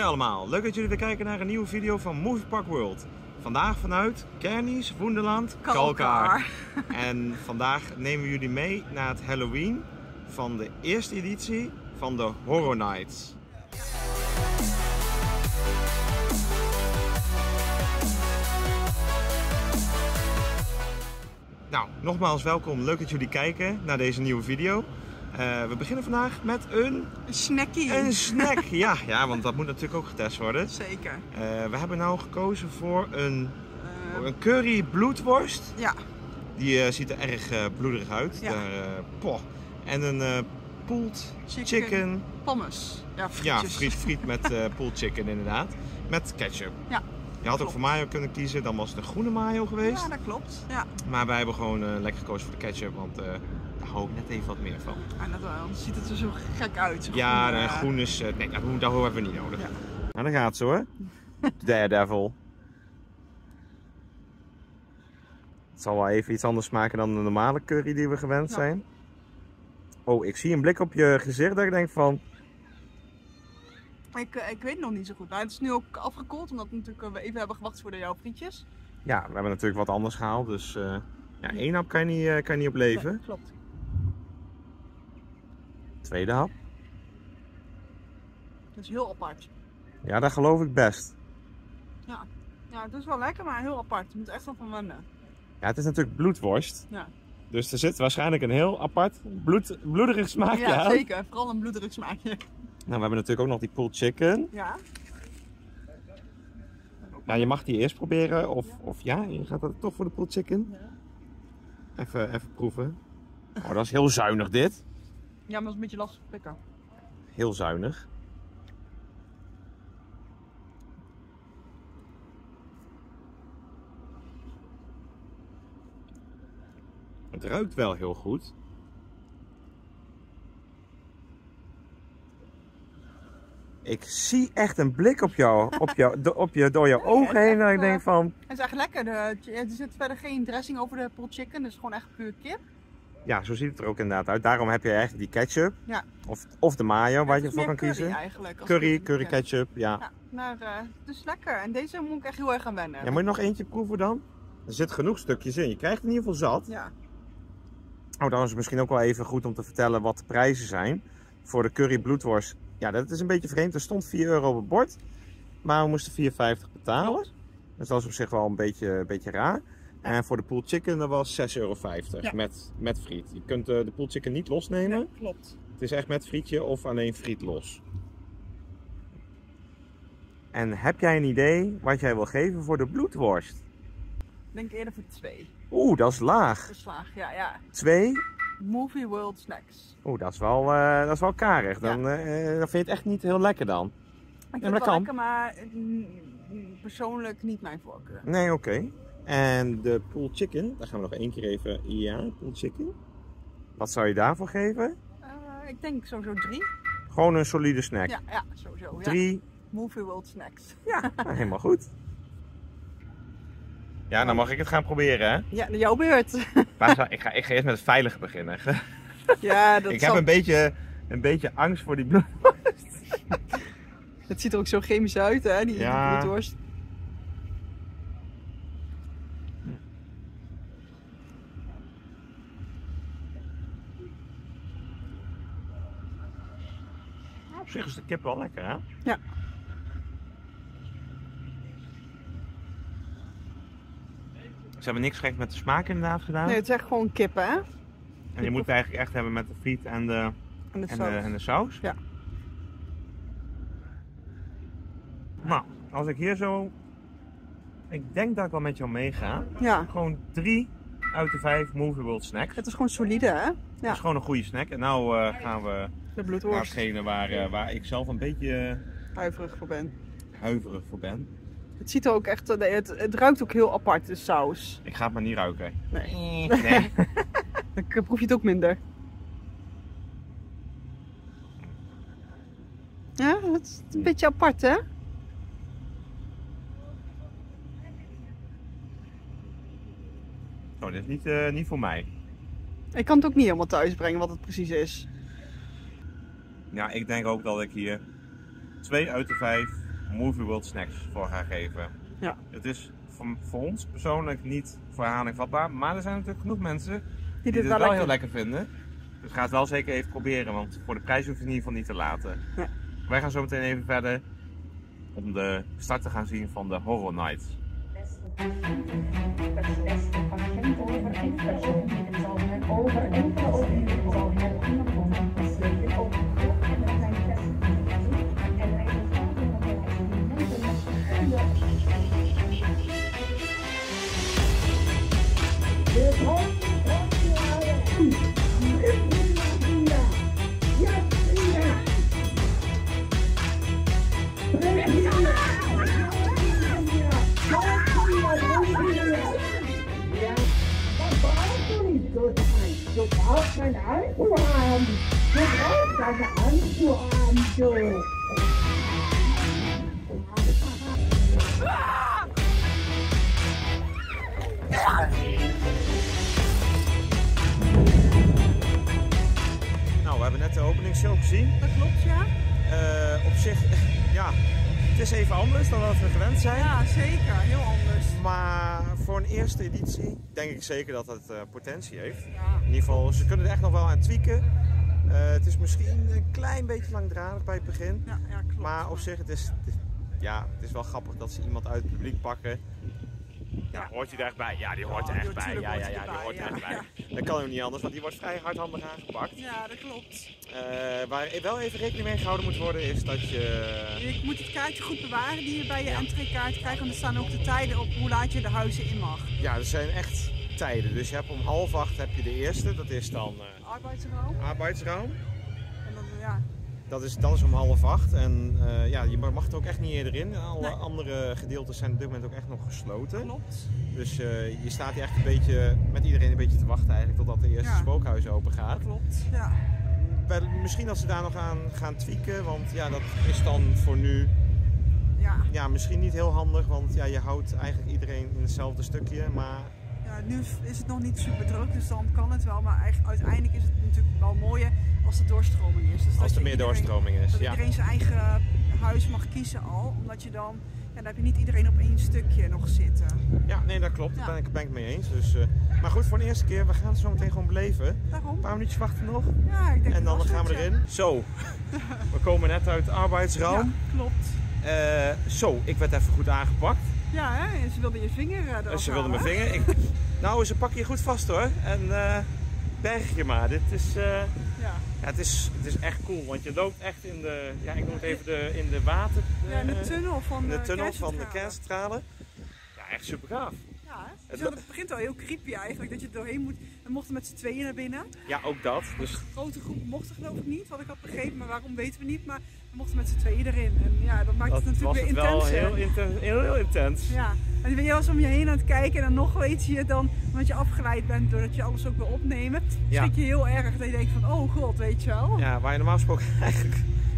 allemaal, leuk dat jullie weer kijken naar een nieuwe video van Movie Park World. Vandaag vanuit Kernis Wonderland Kalkar. En vandaag nemen we jullie mee naar het Halloween van de eerste editie van de Horror Nights. Nou, nogmaals welkom, leuk dat jullie kijken naar deze nieuwe video. We beginnen vandaag met een snackie. Een snack, ja, want dat moet natuurlijk ook getest worden. Zeker. We hebben nou gekozen voor een curry bloedworst. Ja. Die ziet er erg bloederig uit. Ja. En een pulled chicken. Pommes. Ja, friet met pulled chicken inderdaad. Met ketchup. Ja. Je had ook voor mayo kunnen kiezen, dan was het een groene mayo geweest. Ja, dat klopt. Ja. Maar wij hebben gewoon lekker gekozen voor de ketchup, want daar hou ik net even wat meer van. En anders ziet het er zo gek uit. Zo ja, groen is... nee, dat hebben we niet nodig. Ja. Nou, dan gaat ze hoor. Daredevil. Het zal wel even iets anders smaken dan de normale curry die we gewend zijn. Oh, ik zie een blik op je gezicht dat ik denk van... Ik weet het nog niet zo goed. Maar het is nu ook afgekoeld, omdat natuurlijk we even hebben gewacht voor jouw frietjes. Ja, we hebben natuurlijk wat anders gehaald, dus ja, één hap kan je niet op leven. Nee, klopt. Tweede hap. Dat is heel apart. Ja, dat geloof ik best. Ja, het is wel lekker, maar heel apart. Je moet echt van wennen. Ja, het is natuurlijk bloedworst. Ja. Dus er zit waarschijnlijk een heel apart bloederig smaakje aan. Ja, zeker. Vooral een bloederig smaakje. Nou, we hebben natuurlijk ook nog die pulled chicken. Ja. Ja, je mag die eerst proberen, of ja, je gaat dat toch voor de pulled chicken. Ja. Even proeven. Oh, dat is heel zuinig dit. Ja, maar dat is een beetje lastig te pikken. Heel zuinig. Het ruikt wel heel goed. Ik zie echt een blik op jou, door jouw ogen heen. En ik denk van... Het is echt lekker. Er zit verder geen dressing over de pulled chicken. Het is gewoon echt puur kip. Ja, zo ziet het er ook inderdaad uit. Daarom heb je eigenlijk die ketchup. Ja. Of de mayo, waar je voor kan kiezen. Eigenlijk, Curry ketchup, ja. Maar het is lekker. En deze moet ik echt heel erg aan wennen. Ja, moet je nog eentje proeven dan? Er zit genoeg stukjes in. Je krijgt in ieder geval zat. Ja. Oh, dan is het misschien ook wel even goed om te vertellen wat de prijzen zijn. Voor de curry bloedworst. Ja, dat is een beetje vreemd. Er stond 4 euro op het bord. Maar we moesten 4,50 betalen. Klopt. Dus dat is op zich wel een beetje raar. En voor de pulled chicken dat was 6,50 euro. Ja. Met friet. Je kunt de pulled chicken niet losnemen. Nee, klopt. Het is echt met frietje of alleen friet los. En heb jij een idee wat jij wil geven voor de bloedworst? Ik denk eerder voor 2. Oeh, dat is laag. Dat is laag, ja. 2? Movie World Snacks. Oeh, dat is wel karig. Dan vind je het echt niet heel lekker dan. Ik vind het wel lekker, maar persoonlijk niet mijn voorkeur. Nee, oké. En de pulled chicken, daar gaan we nog één keer even... Ja, pulled chicken. Wat zou je daarvoor geven? Ik denk sowieso 3. Gewoon een solide snack? Ja, sowieso. 3. Ja. Movie World Snacks. Ja, helemaal goed. Ja, dan mag ik het gaan proberen, hè? Ja, jouw beurt. Ik ga eerst met het veilige beginnen. Ja, dat ik heb een beetje angst voor die bloedworst. Het ziet er ook zo chemisch uit, hè, die bloedworst. Op zich is de kip wel lekker, hè? Ja. Ze hebben niks gek met de smaak inderdaad gedaan. Nee, het is echt gewoon kip, hè? En je moet het eigenlijk echt hebben met de friet en de saus. Ja. Nou, als ik hier zo... Ik denk dat ik wel met jou meega. Ja. Gewoon 3 uit de 5 Movie World Snacks. Het is gewoon solide, hè? Ja. Het is gewoon een goede snack. En nou gaan we de bloedworst. naar hetgene waar ik zelf een beetje... huiverig voor ben. Het ziet er ook echt... Het ruikt ook heel apart, de saus. Ik ga het maar niet ruiken. Nee. Nee. Dan proef je het ook minder. Ja, het is een beetje apart, hè? Oh, dit is niet voor mij. Ik kan het ook niet helemaal thuis brengen wat het precies is. Ja, ik denk ook dat ik hier 2 uit de 5 Movie World snacks voor gaan geven. Ja. Het is voor ons persoonlijk niet voor herhaling vatbaar, maar er zijn natuurlijk genoeg mensen die dit wel heel lekker vinden. Dus ga het wel zeker even proberen, want voor de prijs hoef je in ieder geval niet te laten. Ja. Wij gaan zo meteen even verder om de start te gaan zien van de Horror Night. Over enkele openingen zal herkundigheid besleten over en er zijn testen en resultaten van de Du brauchst keinen Alkohol. Du brauchst keine Anzuhaben, du. Nou, we hebben net de openingsshow gezien. Dat klopt, ja. Op zich, ja, het is even anders dan wat we gewend zijn. Ja, zeker. Heel anders. Maar voor een eerste editie denk ik zeker dat het potentie heeft. Ja. In ieder geval, ze kunnen er echt nog wel aan tweaken. Het is misschien een klein beetje langdradig bij het begin. Ja, klopt. Maar op zich, het is wel grappig dat ze iemand uit het publiek pakken. Ja, hoort hij er echt bij? Ja, die hoort er echt bij. Ja, die hoort er echt bij. Dat kan ook niet anders, want die wordt vrij hardhandig aangepakt. Ja, dat klopt. Waar wel even rekening mee gehouden moet worden is dat je... Je moet het kaartje goed bewaren die je bij je entreekaart krijgt, want er staan ook de tijden op hoe laat je de huizen in mag. Ja, er zijn echt tijden. Dus je hebt om 7:30 heb je de eerste, dat is dan arbeidsraum. En dan, ja. Dat is om 7:30 en ja, je mag er ook echt niet eerder in. Alle andere gedeeltes zijn op dit moment ook echt nog gesloten. Klopt. Dus je staat hier echt een beetje met iedereen een beetje te wachten eigenlijk totdat de eerste spookhuis open gaat. Klopt, ja. Misschien dat ze daar nog aan gaan tweaken, want ja, dat is dan voor nu ja, misschien niet heel handig, want ja, je houdt eigenlijk iedereen in hetzelfde stukje, maar... Ja, nu is het nog niet super druk, dus dan kan het wel, maar uiteindelijk is het natuurlijk wel mooier als er doorstroming is. Dus als er meer doorstroming is, dat iedereen zijn eigen huis mag kiezen al, omdat je dan heb je niet iedereen op één stukje nog zitten. Ja, nee, dat klopt. Daar ben ik het mee eens. Dus, maar goed, voor de eerste keer, we gaan het zo meteen gewoon beleven. Daarom. Een paar minuutjes wachten nog. Ja, ik denk en dan gaan we erin. Zo, we komen net uit het arbeidsraam. Ja, klopt. Zo, ik werd even goed aangepakt. Ja, hè? Ze wilde je vinger eraf Ze wilde mijn vinger. Nou, ze pakken je goed vast hoor. En berg je maar. Dit is... Ja, het is echt cool, want je loopt echt in de, ja, ik noem het even in de water... in de tunnel van de kerncentrale. Ja, echt super gaaf. Ja, hè? Het begint al heel creepy eigenlijk, dat je er doorheen moet. We mochten met z'n tweeën naar binnen. Ja, ook dat. Dus... Een grote groep mochten geloof ik niet, wat ik had begrepen, maar waarom weten we niet. Maar we mochten met z'n tweeën erin. En ja, dat maakt het natuurlijk weer intens. Dat was wel heel intens. Ja, en ben je was om je heen aan het kijken en dan nog weet je dan, omdat je afgeleid bent doordat je alles ook wil opnemen, schrik je heel erg dat je denkt van, oh god, weet je wel. Ja, waar je normaal gesproken eigenlijk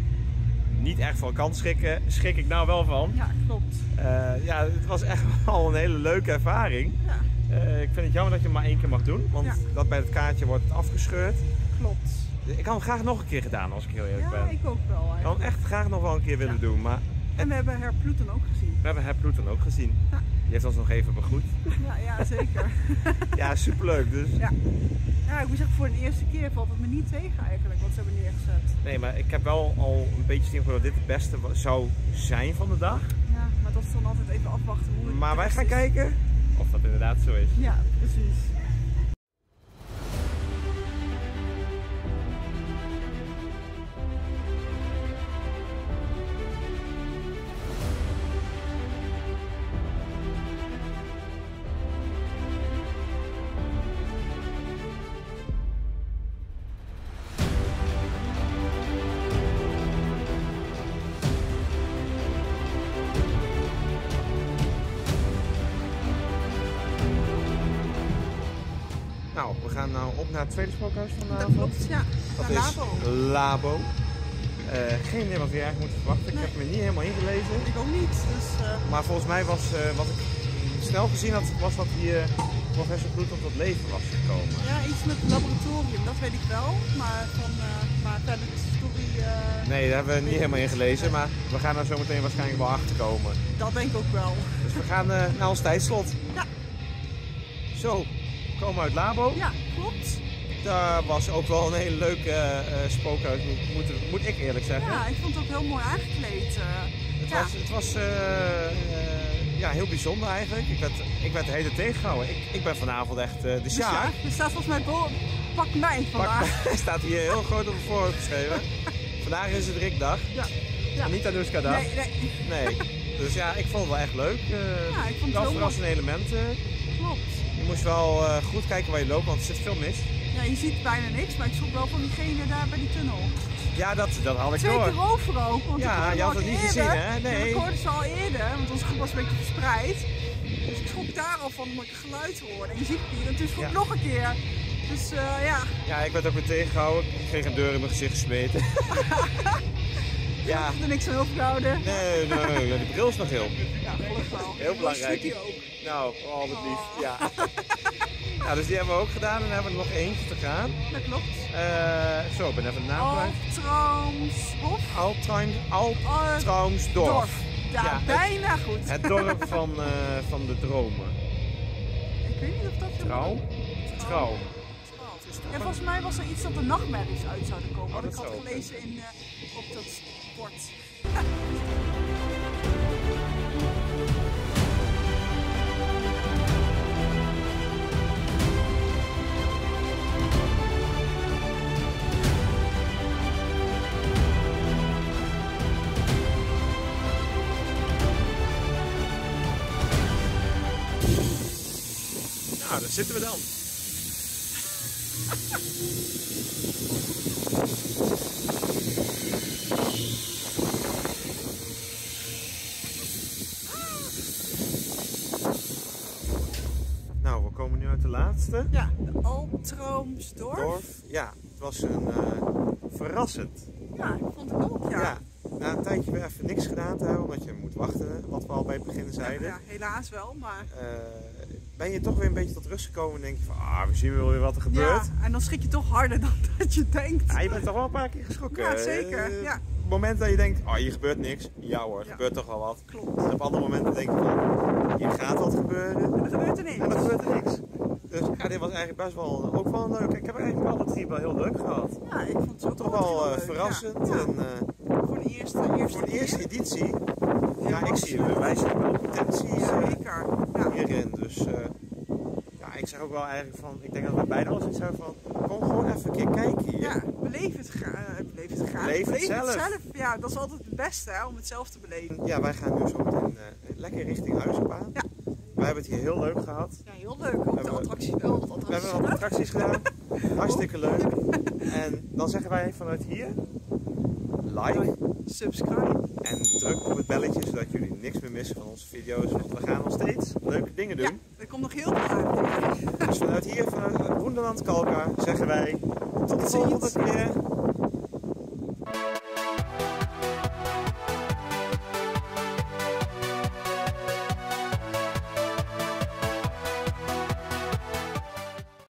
niet echt van kan schrikken, schrik ik nou wel van. Ja, klopt. Ja, het was echt wel een hele leuke ervaring. Ja. Ik vind het jammer dat je het maar 1 keer mag doen, want dat bij het kaartje wordt het afgescheurd. Klopt. Ik had hem graag nog een keer gedaan, als ik heel eerlijk ben. Ja, ik ook wel eigenlijk. Ik had hem echt graag nog wel een keer willen doen, maar... En we hebben Herr Ploeten ook gezien. We hebben Herr Ploeten ook gezien. Ja. Die heeft ons nog even begroet. Ja, zeker. Ja, superleuk dus. Ja. Ja, ik moet zeggen, voor de eerste keer valt het me niet tegen eigenlijk, wat ze hebben neergezet. Nee, maar ik heb wel al een beetje zien dat dit het beste zou zijn van de dag. Ja, maar dat is dan altijd even afwachten hoe het Maar wij gaan kijken of dat inderdaad zo is. Ja, precies. Nou, we gaan nou op naar het tweede spookhuis van de avond. Dat klopt, ja. Dat is Labo. Labo. Geen idee wat we hier eigenlijk moeten verwachten. Ik heb me niet helemaal ingelezen. Ik ook niet. Dus, Maar volgens mij was wat ik snel gezien had, was dat hier professor Bloedhond tot leven was gekomen. Ja, iets met het laboratorium, dat weet ik wel. Maar verder de story... Nee, daar hebben we niet helemaal in gelezen, maar we gaan er zo meteen waarschijnlijk wel achter komen. Dat denk ik ook wel. Dus we gaan naar ons tijdslot. Ja. Zo, we komen uit Labo. Ja, klopt. Daar was ook wel een hele leuke spookhuis, moet ik eerlijk zeggen. Ja, ik vond het ook heel mooi aangekleed. Het was ja, heel bijzonder eigenlijk. Ik werd de hele tijd tegengehouden. Ik ben vanavond echt de Dus Sjaak. ja, er staat volgens mij pak mij vandaag. Hij staat hier heel groot op het voorhoofd geschreven. Vandaag is het Rick-dag. Ja. Ja. En niet Anoushka-dag. Nee. Dus ja, ik vond het wel echt leuk. Ja, ik vond het wel heel verrassende elementen. Klopt. Je moest wel goed kijken waar je loopt, want er zit veel mis. Ja, je ziet bijna niks, maar ik schrok wel van diegene daar bij die tunnel. Ja, dat had ik 2 door. keer over ook. Want Ja, je had het niet gezien, hè? Nee. Ik hoorde ze al eerder, want onze groep was een beetje verspreid. Dus ik schrok daar al van omdat ik een geluid hoorde. En je ziet het niet, en toen schrok ik nog een keer. Dus ja. Ja, ik werd ook weer tegengehouden. Ik kreeg een deur in mijn gezicht gesmeten. Ja. Ik heb er niks aan overgehouden. Nee, de bril is nog heel. Ja, gelukkig wel. Heel belangrijk. Die ook. Nou, wat lief. Ja. Ja, dus die hebben we ook gedaan en dan hebben we er nog eentje te gaan. Dat klopt. Zo, ik ben even de naam kwijt. Altraumsdorf. Ja, bijna goed. Het dorp van de dromen. Ik weet niet of dat Trouw. Ja, volgens mij was er iets dat de nachtmerries uit zouden komen. Oh, dat ik had zou gelezen op dat bord. Nou, daar zitten we dan. Nou, we komen nu uit de laatste. Ja, de Altraumsdorf. Ja, het was verrassend. Ja, ik vond het ook, ja. Na een tijdje weer even niks gedaan te hebben, omdat je moet wachten, wat we al bij het begin zeiden. Ja, helaas wel, maar... Ben je toch weer een beetje tot rust gekomen en denk je van, we zien wel weer wat er gebeurt. Ja, en dan schrik je toch harder dan dat je denkt. Ja, je bent toch wel een paar keer geschrokken. Ja, zeker. Ja. Op het moment dat je denkt, hier gebeurt niks. Ja hoor, er gebeurt toch wel wat. Klopt. En op andere momenten denk je van, hier gaat wat gebeuren. En dan gebeurt er niks. En dan gebeurt er niks. Dus ja, dit was eigenlijk best wel, ook wel leuk. Ik heb eigenlijk alle 3 wel heel leuk gehad. Ja, ik vond het ook toch wel verrassend. Ja. En, voor de eerste editie. Ja, wij zien wel potentie zeker. hierin. Dus ik zeg ook wel eigenlijk van, ik denk dat we beide al zoiets hebben van, kom gewoon even een keer kijken hier. Ja, beleef het graag. Beleef het zelf. Ja, dat is altijd het beste, hè, om het zelf te beleven. Ja, wij gaan nu zo meteen lekker richting Huizenbaan. Ja. We hebben het hier heel leuk gehad. Ja, heel leuk. Ook de attracties wel. We hebben wat attracties gedaan. Hartstikke leuk. En dan zeggen wij vanuit hier, like, subscribe en druk op het belletje, zodat jullie niks meer missen van onze video's. Want we gaan nog steeds leuke dingen doen. Ja, er komt nog heel veel uit. Dus vanuit hier, vanuit Hoenderland Kalkar, zeggen wij tot de volgende keer.